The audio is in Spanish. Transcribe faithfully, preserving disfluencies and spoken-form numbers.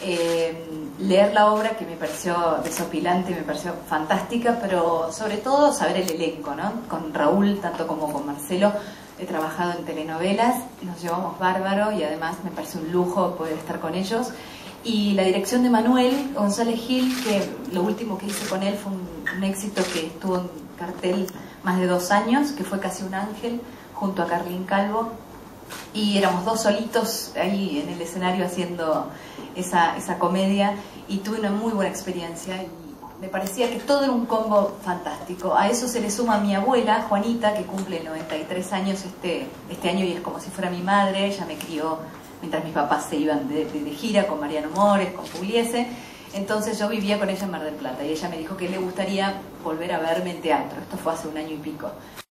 eh, leer la obra, que me pareció desopilante, me pareció fantástica, pero sobre todo saber el elenco, ¿no? Con Raúl, tanto como con Marcelo, he trabajado en telenovelas, nos llevamos bárbaro y además me parece un lujo poder estar con ellos. Y la dirección de Manuel González Gil, que lo último que hice con él fue un, un éxito que estuvo en cartel más de dos años, que fue Casi un ángel, junto a Carlín Calvo, y éramos dos solitos ahí en el escenario haciendo esa, esa comedia, y tuve una muy buena experiencia y me parecía que todo era un combo fantástico. A eso se le suma mi abuela, Juanita, que cumple noventa y tres años este, este año y es como si fuera mi madre. Ella me crió mientras mis papás se iban de, de, de gira con Mariano Mores, con Pugliese. Entonces yo vivía con ella en Mar del Plata y ella me dijo que le gustaría volver a verme en teatro. Esto fue hace un año y pico.